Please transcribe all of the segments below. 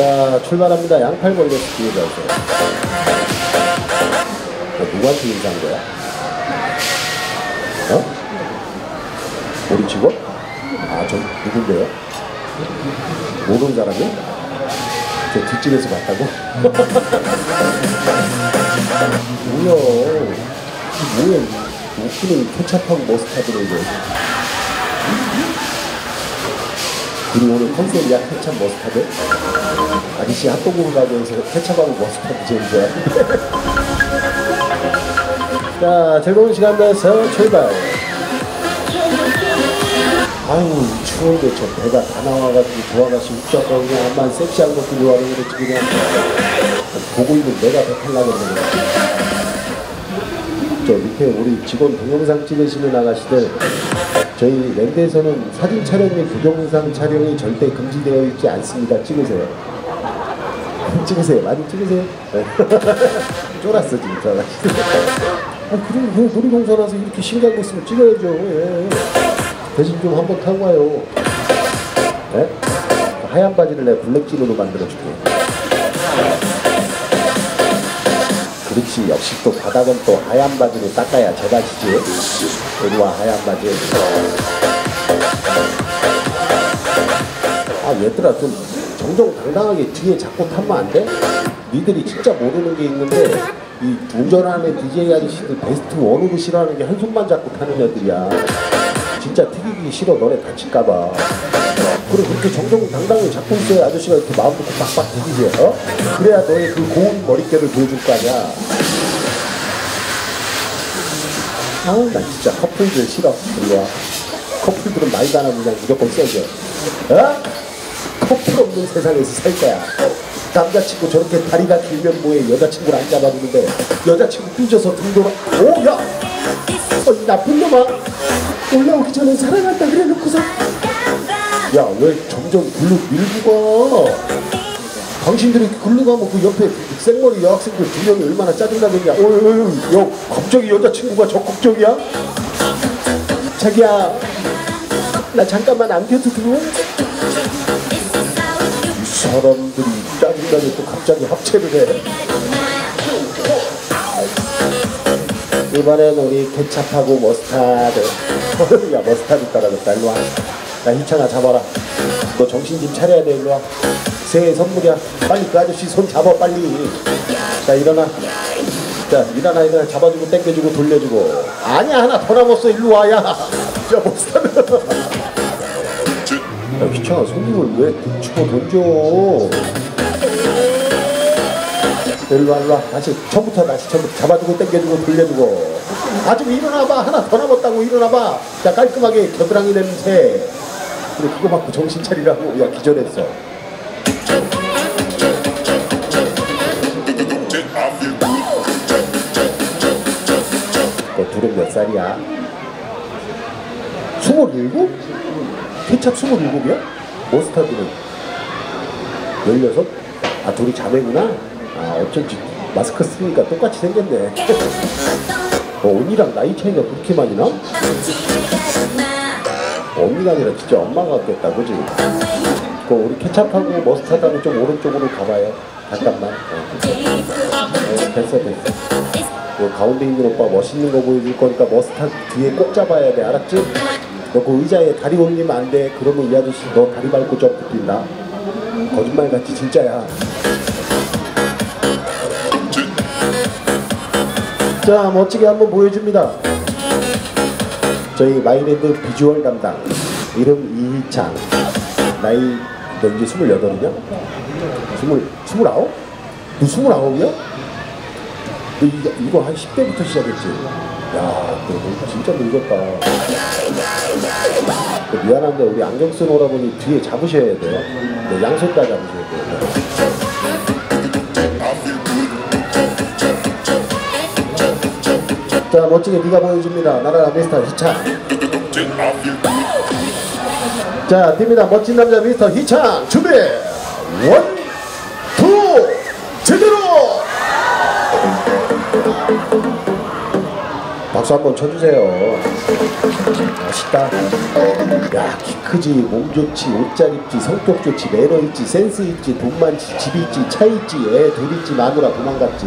자, 출발합니다. 양팔 벌려서 뒤에 가세요. 누구한테 인사한 거야? 어? 우리 직원? 아, 저 누군데요? 모르는 사람이? 저 뒷집에서 봤다고? 뭐야 웃기는 케찹하고 머스타드로 이거. 우리 오늘 컨셉이야. 케찹 머스타드? 아저씨 핫도그 가게에서 케찹하고 머스타드 제일 좋아해. 자, 즐거운 시간 내서 출발. 아유, 추운데 저 배가 다 나와가지고 좋아가지고 웃자고 그냥 한번 섹시한 것도 좋아하는 거지 그냥. 보고 있는 내가 배탈 나겠네. 저 밑에 우리 직원 동영상 찍으시는 아가씨들, 저희 랜드에서는 사진 촬영 및 동영상 촬영이 절대 금지되어 있지 않습니다. 찍으세요. 찍으세요. 많이 찍으세요. 쫄았어 지금 저 아가씨. 아, 그럼 놀이동산에서 이렇게 신기한 거 있으면 찍어야죠. 예. 대신 좀 한번 타고 와요. 네? 하얀 바지를 내가 블랙진으로 만들어줄게. 그렇지. 역시 또 바닥은 또 하얀 바지로 닦아야 제맛이지. 이리와 하얀 바지. 아, 얘들아 좀 정정당당하게 뒤에 잡고 타면 안 돼? 니들이 진짜 모르는 게 있는데 이 운전하는 DJ 아저씨들 베스트 원으로 싫어하는 게 한 손만 잡고 타는 애들이야. 진짜 튀기기 싫어. 너네 다칠까봐. 그래, 그렇게 정정당당히 잡고 있어야 아저씨가 이렇게 마음 놓고 빡빡 튀기지. 어? 그래야 너의 그 고운 머릿결을 보여줄 거 아니야. 아우, 나 진짜 커플들 싫어. 이리와. 커플들은 말도 안 하고 그냥 무조건 써줘. 어? 커플 없는 세상에서 살 거야. 남자친구 저렇게 다리가 길면 뭐해. 여자친구를 안 잡아주는데 여자친구 삐져서 등 돌아. 오, 야! 이 나쁜 놈아. 올라오기 전에 사랑한다 그래 놓고서. 야, 왜 점점 글로 밀고 가? 당신들이 글로 가면 그 옆에 생머리 여학생들 2명이 얼마나 짜증나겠냐. 야, 갑자기 여자친구가 적극적이야? 자기야, 나 잠깐만 안겨도 돼? 이 사람들이 짜증나게 또 갑자기 합체를 해. 이번엔 우리 케찹하고 머스타드. 야, 머스타드 떨어졌다. 일로와. 야, 희창아 잡아라. 너 정신 좀 차려야 돼. 일로와. 새해 선물이야. 빨리 그 아저씨 손 잡아 빨리. 자, 일어나. 자, 일어나. 잡아주고 땡겨주고 돌려주고. 아니야, 하나 더 남았어. 일로와. 야, 머스타드. 야, 희창아 손님을 왜 주고 던져. 일로와. 다시 처음부터 잡아주고 땡겨주고 돌려주고. 아, 좀 일어나봐. 하나 더 남았다고. 일어나봐. 자, 깔끔하게 겨드랑이 냄새. 그래, 그거 맞고 정신 차리라고. 야, 기절했어. 너 둘은 몇 살이야? 27? 케찹 27이야? 머스타드는 16? 아, 둘이 자매구나? 아, 어쩐지 마스크 쓰니까 똑같이 생겼네. 언니랑 나이 차이가 그렇게 많이 나? 언니가 아니라 진짜 엄마가 같겠다, 그지? 우리 케찹하고 머스타드하고 좀 오른쪽으로 가봐요. 잠깐만. 됐어. 가운데 있는 오빠 멋있는 거 보여줄 거니까 머스타드 뒤에 꼭 잡아야 돼, 알았지? 너 그 의자에 다리 올리면 안 돼. 그러면 이 아저씨 너 다리 밟고 점프 뛴다. 거짓말 같지, 진짜야. 자, 멋지게 한번 보여줍니다. 저희 마이랜드 비주얼 담당, 이름 이희창. 나이 너 이제 28이냐? 29? 너 29이야? 너 이거 한 10대부터 시작했지? 야, 너 진짜 늙었다. 미안한데 우리 안경 쓴 오라버니 뒤에 잡으셔야 돼요. 네, 양손 다 잡으셔야 돼요. 자, 멋지게 네가 보여줍니다. 나라 미스터 희창. 자, 뜁니다. 멋진 남자 미스터 희창. 준비! 1, 2, 제대로! 박수 한번 쳐주세요. 멋있다. 야, 키 크지, 몸 좋지, 옷 잘 입지, 성격 좋지, 매너 있지, 센스 있지, 돈 많지, 집 있지, 차 있지, 애 둘 있지, 마누라 도망갔지.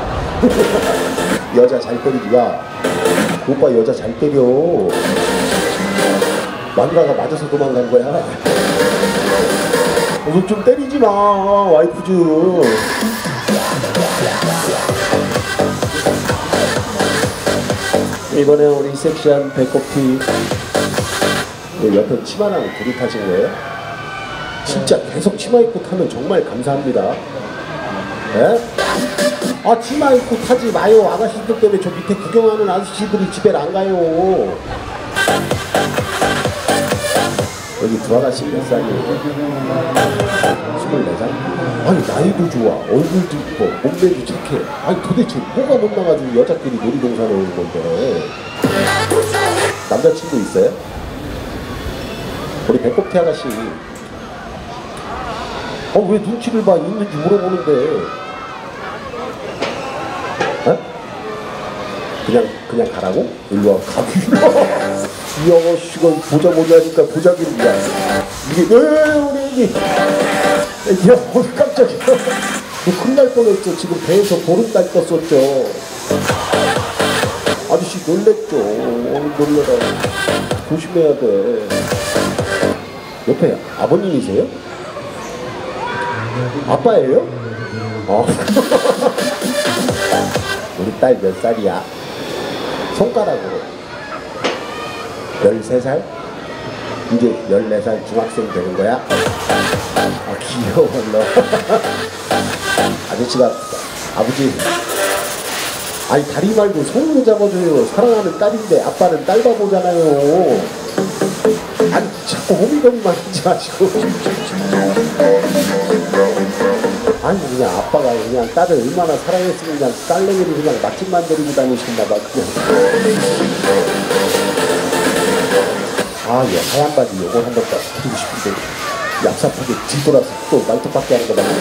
여자 잘 때리지. 야, 그 오빠 여자 잘 때려. 마누라가 맞아서 도망간 거야. 좀 때리지 마, 와이프 좀. 이번에 우리 섹시한 배꼽티 옆에 치마랑 둘이 타신 거예요? 진짜 계속 치마 입고 타면 정말 감사합니다. 네? 아, 치마 입고 타지 마요. 아가씨들 때문에 저 밑에 구경하는 아저씨들이 집에 안 가요. 여기 두 아가씨 몇 살이에요? 24살? 아니, 나이도 좋아, 얼굴도 이뻐, 몸매도 착해. 아니, 도대체 뭐가 못 나가지고 여자끼리 놀이동산에 오는 건데. 남자친구 있어요? 우리 배꼽티 아가씨. 왜 눈치를 봐? 있는지 물어보는데. 어? 그냥 가라고? 일로 와. 이 아가씨가 보자 하니까 보자기야. 이게 우리 야, 깜짝이야. 너 큰일 날 뻔했죠. 지금 배에서 보름달 떴었죠. 아저씨 놀랬죠. 놀래라. 조심해야 돼. 옆에 아버님이세요? 아빠예요? 우리 딸 몇 살이야? 손가락으로. 13살? 이제 14살 중학생 되는 거야? 귀여워, 너. 아저씨가, 아버지, 아니, 다리 말고 손으로 잡아줘요. 사랑하는 딸인데 아빠는 딸 바보잖아요. 아니, 자꾸 호미거리만 하지 마시고. 아니, 그냥 아빠가 그냥 딸을 얼마나 사랑했으면 그냥 딸내미를 그냥 맛집만 데리고 다니셨나봐, 그냥. 이 하얀 바지 요걸 한번 딱 드리고 싶은데 얍삽하게 뒤돌아서 또 말뚝밖에 하는 거 말이야.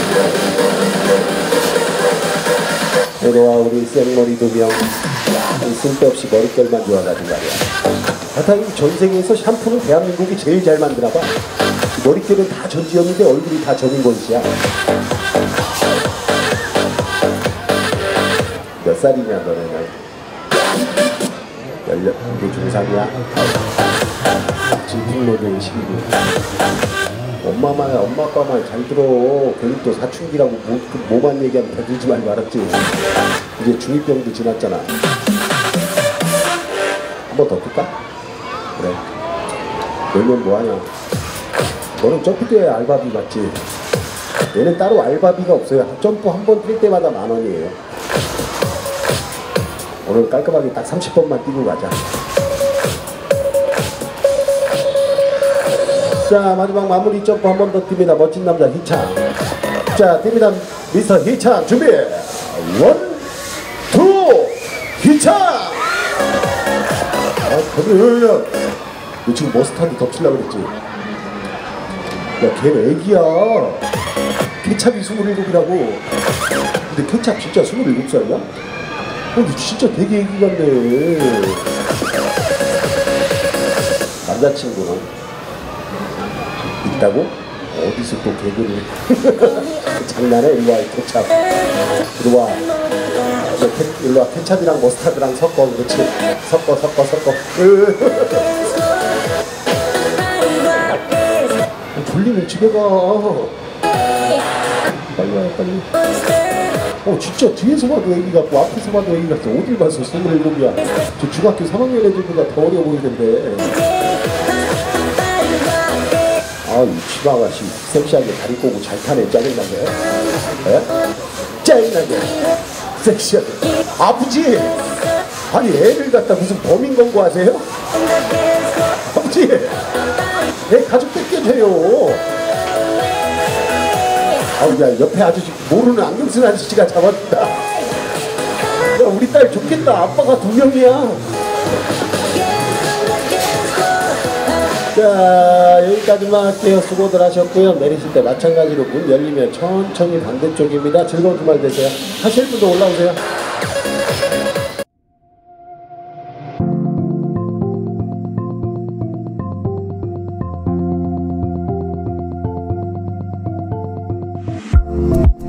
이리와 우리 생머리 2명 쓸데없이 머릿결만 좋아가지고 말이야. 하여튼 전 세계에서 샴푸는 대한민국이 제일 잘 만드나봐. 머릿결은 다 전지현인데 얼굴이 다 전인권씨야. 몇 살이냐 너네는? 이게 중3이야? 질풍노도의 시기고. 엄마 아빠 말 잘 들어. 괜히 또 사춘기라고 뭐만 얘기하면 대들지 말고 알았지? 이제 중2병도 지났잖아. 한 번 더 뜰까? 그래. 놀면 뭐하냐? 너는 점프대회 알바비 맞지? 얘는 따로 알바비가 없어요. 점프 한 번 뛸 때마다 10,000원이에요. 오늘 깔끔하게 딱 30번만 뛰고 가자. 자, 마지막 마무리 점프 한 번 더 뜁니다. 멋진 남자 희창. 자, 뜁니다. 미스터 희창 준비. 1, 2, 희창. 너 지금 머스타드 덮치려고 그랬지? 야, 걔는 애기야. 케찹이 27이라고. 근데 케찹 진짜 27살이야? 너 진짜 되게 애기 같네. 남자친구는 있다고? 어디서 또 개그를. 장난해? 일로와, 케찹. 일로와. 일로와, 케찹이랑 머스타드랑 섞어. 그렇지. 섞어. 졸리면 집에 가. 빨리 와, 빨리. 진짜 뒤에서 봐도 애기 같고 앞에서 봐도 애기 같아. 어딜 봤어? 27이야. 저 중학교 3학년 애들보다 더 어려 보이는데. 이 치마아가씨 섹시하게 다리 꼬고 잘 타네. 짜증나게. 짜증나게. 섹시하게. 아버지! 아니, 애를 갖다 무슨 범인 권고하세요? 아버지! 애 가족 뺏겨줘요. 야, 옆에 아저씨, 모르는 안경 쓴 아저씨가 잡았다. 야, 우리 딸 좋겠다. 아빠가 2명이야. 자, 여기까지만 할게요. 수고들 하셨고요. 내리실 때 마찬가지로 문 열리면 천천히 반대쪽입니다. 즐거운 주말 되세요. 하실 분도 올라오세요. 돼.